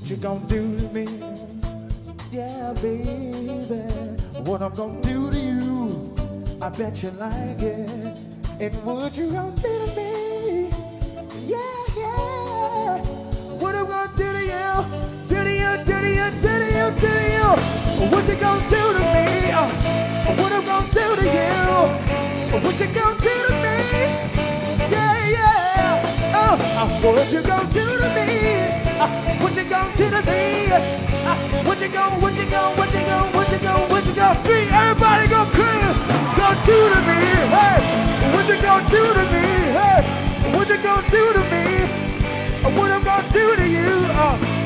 What you gonna do to me? Yeah, baby. What I'm gonna do to you? I bet you like it. And what you gonna do to me? Yeah, yeah. What I'm gonna do to you? Do to you, do to you, do to you, do to you. What you gonna do to me? What I'm gonna do to you? What you gonna do to me? Yeah, yeah. What you gonna do to me? What you gonna do to me? What you gonna, three, everybody go crazy. Gonna do to me? Hey, what you gonna do to me? Hey, what you gonna do to me? What I'm gonna do to you?